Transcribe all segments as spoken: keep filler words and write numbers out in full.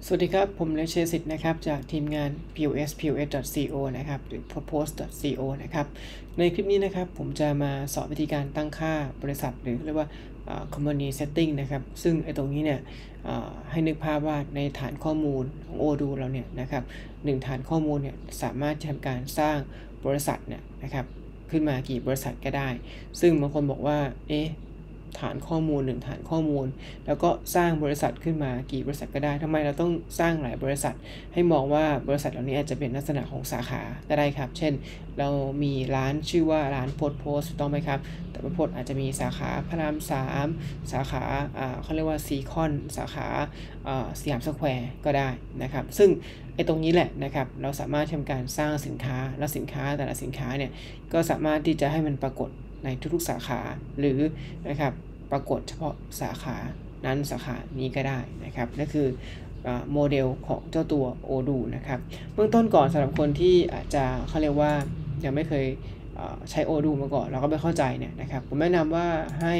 สวัสดีครับผมเลเชสิทธิ์นะครับจากทีมงาน พี โอ เอส พี โอ เอส ดอท ซี โอ นะครับหรือ propose ดอท ซี โอ นะครับในคลิปนี้นะครับผมจะมาสอนวิธีการตั้งค่าบริษัทหรือเรียกว่า company setting นะครับซึ่งไอ้ตรงนี้เนี่ยให้นึกภาพว่าในฐานข้อมูลของ Odoo เราเนี่ยนะครับหนึ่งฐานข้อมูลเนี่ยสามารถทำการสร้างบริษัทเนี่ยนะครับขึ้นมากี่บริษัทก็ได้ซึ่งบางคนบอกว่าเอ๊ะฐานข้อมูลหนึ่งฐานข้อมูลแล้วก็สร้างบริษัทขึ้นมากี่บริษัทก็ได้ทำไมเราต้องสร้างหลายบริษัทให้มองว่าบริษัทเหล่านี้อาจจะเป็นลักษณะของสาขาก็ได้ครับเช่นเรามีร้านชื่อว่าร้านโพสโพสถูกต้องไหมครับแต่โพสอาจจะมีสาขาพระรามสามสาขาอ่าเขาเรียกว่าซีคอนสาขาอ่าสยามสแควร์ก็ได้นะครับซึ่งไอ้ตรงนี้แหละนะครับเราสามารถทำการสร้างสินค้าและสินค้าแต่ละสินค้าเนี่ยก็สามารถที่จะให้มันปรากฏในทุกๆสาขาหรือนะครับปรากฏเฉพาะสาขานั้นสาขานี้ก็ได้นะครับนั่นคือโมเดลของเจ้าตัว Odoo นะครับเบื้องต้นก่อนสำหรับคนที่อาจจะเขาเรียกว่ายังไม่เคยใช้ Odoo มาก่อนเราก็ไม่เข้าใจเนี่ยนะครับผมแนะนำว่าให้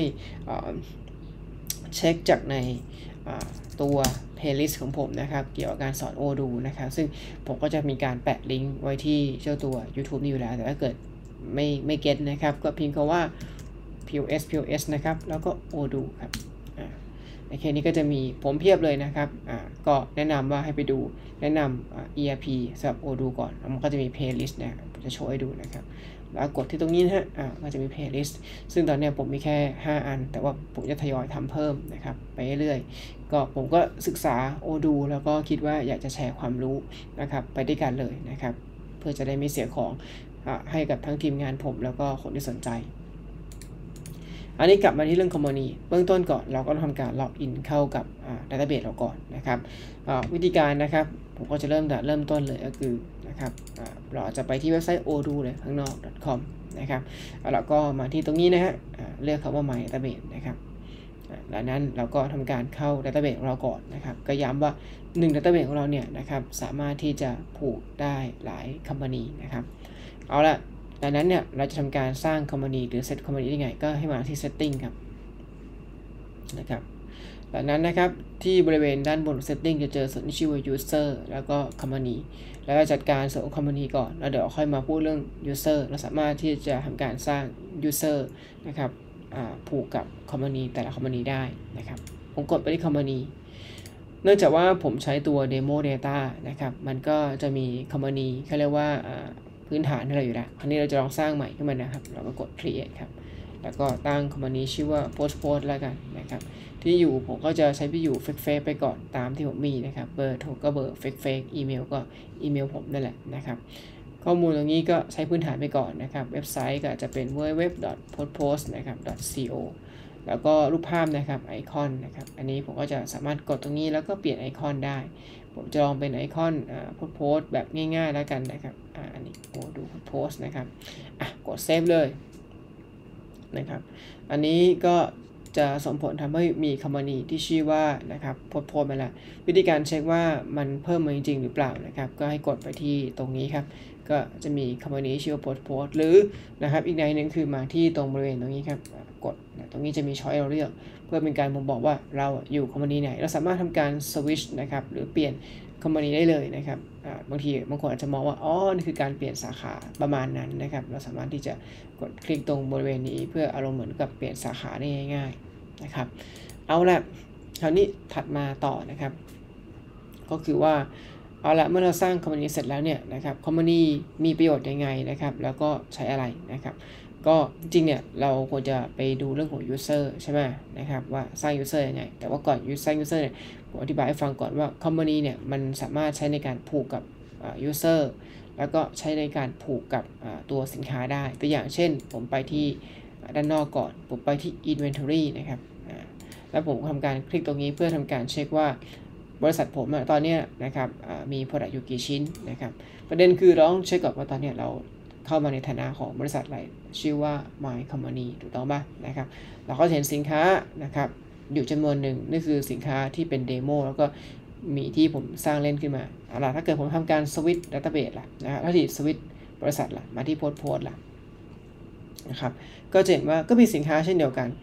เช็คจากในตัว playlist ของผมนะครับเกี่ยวกับการสอน Odoo นะครับซึ่งผมก็จะมีการแปะลิงก์ไว้ที่เจ้าตัว YouTube นี่อยู่แล้วแต่ถ้าเกิดไม่ไม่เก็ตนะครับก็พิมพ์คำว่า พี โอ เอส พี โอ เอส นะครับแล้วก็ Odoo ครับในเคสนี้ก็จะมีผมเพียบเลยนะครับก็แนะนำว่าให้ไปดูแนะนำ อี อาร์ พี สำหรับ Odoo ก่อนแล้วมันก็จะมี playlist เนี่ยจะโชว์ให้ดูนะครับแล้วกดที่ตรงนี้นะฮะก็จะมี playlist ซึ่งตอนนี้ผมมีแค่ห้าอันแต่ว่าผมจะทยอยทำเพิ่มนะครับไปเรื่อยๆก็ผมก็ศึกษา Odoo แล้วก็คิดว่าอยากจะแชร์ความรู้นะครับไปด้วยกันเลยนะครับเพื่อจะได้ไม่เสียของให้กับทั้งทีมงานผมแล้วก็คนที่สนใจอันนี้กลับมาที่เรื่อง company เบื้องต้นก่อนเราก็ทำการล็อกอินเข้ากับ database เราก่อนนะครับวิธีการนะครับผมก็จะเริ่มแต่เริ่มต้นเลยก็คือนะครับเราจะไปที่เว็บไซต์ odoo เลยข้างนอก .com นะครับแล้วก็มาที่ตรงนี้นะฮะเลือกคำว่า my database นะครับจากนั้นเราก็ทำการเข้า database ของเราก่อนนะครับก็ย้ำว่าหนึ่ง database ของเราเนี่ยนะครับสามารถที่จะผูกได้หลาย company นะครับเอาละดังนั้นเนี่ยเราจะทำการสร้าง company หรือ set company ได้ไงก็ให้มาที่ setting ครับนะครับจากนั้นนะครับที่บริเวณด้านบน setting จะเจอส่วนที่ชื่อว่า user แล้วก็ company แล้วก็จัดการส่วนของ company ก่อนแล้วเดี๋ยวค่อยมาพูดเรื่อง user เราสามารถที่จะทำการสร้าง user นะครับผูกกับ company แต่ละ company ได้นะครับผมกดไปที่ company เนื่องจากว่าผมใช้ตัว demo data นะครับมันก็จะมี company เขาเรียกว่าพื้นฐานที่เราอยู่แล้วคราวนี้เราจะลองสร้างใหม่ขึ้นมานะครับเราก็กด create ครับแล้วก็ตั้ง company ชื่อว่า post post แล้วกันนะครับที่อยู่ผมก็จะใช้ที่อยู่ fake fake ไปก่อนตามที่ผมมีนะครับเบอร์โทรก็เบอร์ fake fake อีเมลก็อีเมลผมนั่นแหละนะครับข้อมูลตรงนี้ก็ใช้พื้นฐานไปก่อนนะครับเว็บไซต์ก็จะเป็น ดับเบิลยู ดับเบิลยู ดับเบิลยู ดอท โพสต์โพสต์ นะครับ .co แล้วก็รูปภาพนะครับไอคอนนะครับอันนี้ผมก็จะสามารถกดตรงนี้แล้วก็เปลี่ยนไอคอนได้ผมจะลองเป็นไอคอนอ่าโพสต์โพสต์แบบง่ายๆแล้วกันนะครับอ่าอันนี้โอ้ดูโพสต์นะครับอ่ะกดเซฟเลยนะครับอันนี้ก็จะส่งผลทำให้มีคอมพานีที่ชื่อว่านะครับโพสต์โพสต์มาแล้ววิธีการเช็คว่ามันเพิ่มมาจริงๆหรือเปล่านะครับก็ให้กดไปที่ตรงนี้ครับก็จะมีคอมพานีชื่อว่าโพสต์โพสต์หรือนะครับอีกในหนึ่งคือมาที่ตรงบริเวณตรงนี้ครับกดตรงนี้จะมีช้อยเราเลือกเพื่อเป็นการบ่งบอกว่าเราอยู่คอมพานีไหนเราสามารถทำการสวิตช์นะครับหรือเปลี่ยนคอมพานีได้เลยนะครับบางทีบางคนอาจจะมองว่าอ๋อนี่คือการเปลี่ยนสาขาประมาณนั้นนะครับเราสามารถที่จะกดคลิกตรงบริเวณนี้เพื่ออารมณ์เหมือนกับเปลี่ยนสาขาได้ง่ายๆนะครับเอาละคราวนี้ถัดมาต่อนะครับก็คือว่าเอาละเมื่อเราสร้างคอมพานีเสร็จแล้วเนี่ยนะครับคอมพานีมีประโยชน์ยังไงนะครับแล้วก็ใช้อะไรนะครับก็จริงเนี่ยเราควรจะไปดูเรื่องของ user ใช่ไหมนะครับว่าสร้าง user ยังไงแต่ว่าก่อนสร้าง user เนี่ยผมอธิบายให้ฟังก่อนว่า company เนี่ยมันสามารถใช้ในการผูกกับ user แล้วก็ใช้ในการผูกกับตัวสินค้าได้ตัวอย่างเช่นผมไปที่ด้านนอกก่อนผมไปที่ inventory นะครับแล้วผมทำการคลิกตรงนี้เพื่อทำการเช็คว่าบริษัทผมตอนนี้นะครับมี product อยู่กี่ชิ้นนะครับประเด็นคือเราต้องเช็คก่อนว่าตอนนี้เราเข้ามาในฐานะของบริษัทอะไรชื่อว่า my company ถูกต้องป่ะนะครับเราก็เห็นสินค้านะครับอยู่จำนวนหนึ่งนี่คือสินค้าที่เป็นเดโมแล้วก็มีที่ผมสร้างเล่นขึ้นมาเอาล่ะถ้าเกิดผมทำการสวิตช์ดัตต้าเบสล่ะนะครับถ้าที่สวิตช์บริษัทล่ะมาที่โพสต์โพสต์ล่ะนะครับก็จะเห็นว่าก็มีสินค้าเช่นเดียวกัน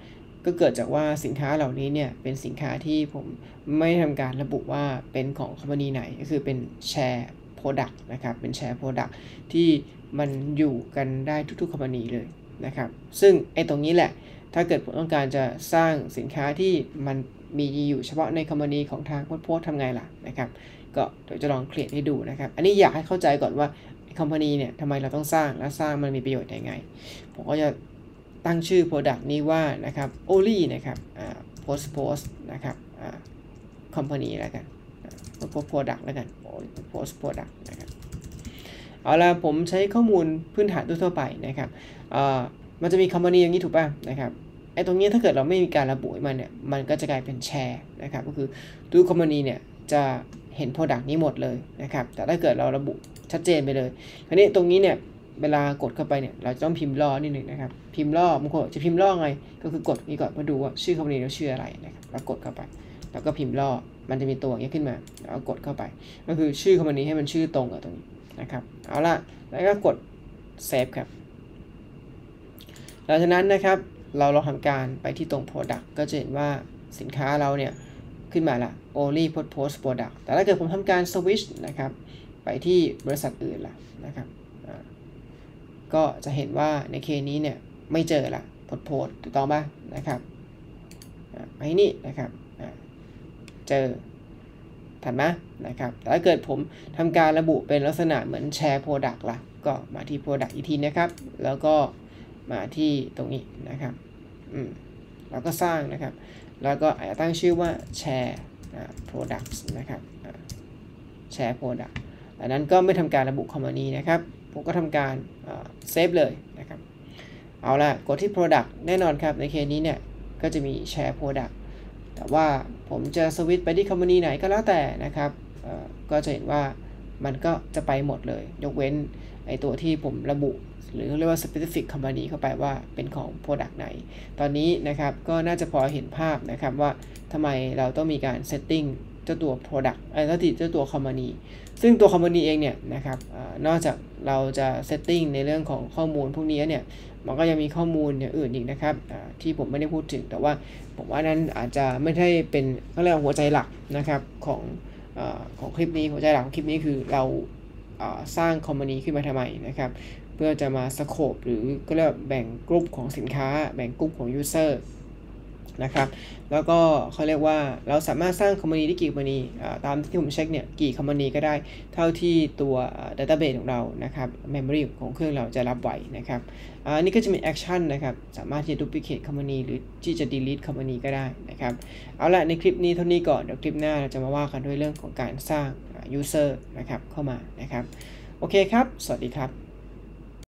ก็เกิดจากว่าสินค้าเหล่านี้เนี่ยเป็นสินค้าที่ผมไม่ทำการระบุว่าเป็นของคอมพานีไหนก็คือเป็นแชร์โปรดักต์นะครับเป็นแชร์โปรดักต์ที่มันอยู่กันได้ทุกๆคอมพานีเลยนะครับซึ่งไอ้ตรงนี้แหละถ้าเกิดผมต้องการจะสร้างสินค้าที่มันมีอยู่เฉพาะในคอมพานีของทางโพสต์ทำไงล่ะนะครับก็เดี๋ยวจะลองเคลียร์ให้ดูนะครับอันนี้อยากให้เข้าใจก่อนว่าคอมพานีเนี่ยทำไมเราต้องสร้างและสร้างมันมีประโยชน์ยังไงผมก็จะตั้งชื่อ Product นี้ว่านะครับ only นะครับอ่า post post นะครับอ่า company แล้วกัน post product แล้วกัน post product นะครับเอาละผมใช้ข้อมูลพื้นฐานทั่วไปนะครับอ่ามันจะมี company อย่างนี้ถูกป่ะนะครับไอ้ตรงนี้ถ้าเกิดเราไม่มีการระบุมันเนี่ยมันก็จะกลายเป็นแชร์นะครับก็คือทุก company เนี่ยจะเห็น product นี้หมดเลยนะครับแต่ถ้าเกิดเราระบุชัดเจนไปเลยคราวนี้ตรงนี้เนี่ยเวลากดเข้าไปเนี่ยเราจะต้องพิมพ์ล่อนิดนึงนะครับพิมพ์ล่อบางคนจะพิมพ์ล่อไงก็คือกดนี้ก่อนมาดูว่าชื่อคอมพานีเราชื่ออะไรนะครับแล้วกดเข้าไปแล้วก็พิมพ์ล่อมันจะมีตัวอย่างนี้ขึ้นมาแล้วกดเข้าไปก็คือชื่อคอมพานีให้มันชื่อตรงกับตรงนี้นะครับเอาละแล้วก็กดเซฟครับหลังจากนั้นนะครับเราลองทำการไปที่ตรง Product ก็จะเห็นว่าสินค้าเราเนี่ยขึ้นมาละ only post post product แต่ถ้าเกิดผมทำการ switch นะครับไปที่บริษัทอื่นละนะครับก็จะเห็นว่าในเคสนี้เนี่ยไม่เจอละโพสโพสถูกต้องป่ะนะครับไปนี่นะครับเจอถัดมานะครับแต่ถ้าเกิดผมทำการระบุเป็นลักษณะเหมือนแชร์ Product ละก็มาที่ Product อีกทีนะครับแล้วก็มาที่ตรงนี้นะครับอืมแล้วก็สร้างนะครับแล้วก็อาจจะตั้งชื่อว่าแชร์ products นะครับแชร์ product อันนั้นก็ไม่ทำการระบุคอมพานีนะครับผมก็ทำการเซฟเลยนะครับเอาละกดที่ product แน่นอนครับในเคสนี้เนี่ยก็จะมีแชร์ product แต่ว่าผมจะสวิตช์ไปที่คอมพานีไหนก็แล้วแต่นะครับก็จะเห็นว่ามันก็จะไปหมดเลยยกเว้นไอตัวที่ผมระบุหรือเรียกว่า specific company เข้าไปว่าเป็นของ product ไหนตอนนี้นะครับก็น่าจะพอเห็นภาพนะครับว่าทำไมเราต้องมีการ setting เจ้าตัว product เอ่อเจ้าตัว company ซึ่งตัว company เองเนี่ยนะครับอ่านอกจากเราจะ setting ในเรื่องของข้อมูลพวกนี้เนี่ยมันก็ยังมีข้อมูลอย่างอื่นอีกนะครับที่ผมไม่ได้พูดถึงแต่ว่าผมว่านั้นอาจจะไม่ได้เป็นเขาเรียกหัวใจหลักนะครับของอ่าของคลิปนี้หัวใจหลักของคลิปนี้คือเราสร้างคอมพานีขึ้นมาทำไมนะครับเพื่อจะมาสโคปหรือก็เรียกแบ่งกลุ่มของสินค้าแบ่งกลุ่มของยูเซอร์นะครับแล้วก็เขาเรียกว่าเราสามารถสร้างคอมพานีได้กี่คอมพานีตามที่ผมเช็คเนี่ยกี่คอมพานีก็ได้เท่าที่ตัว database ของเรานะครับ memory ของเครื่องเราจะรับไหวนะครับอันนี้ก็จะมี action นะครับสามารถที่จะ duplicate คอมพานีหรือที่จะ delete คอมพานีก็ได้นะครับเอาละในคลิปนี้เท่านี้ก่อนเดี๋ยวคลิปหน้าเราจะมาว่ากันด้วยเรื่องของการสร้าง user นะครับเข้ามานะครับโอเคครับสวัสดีครับ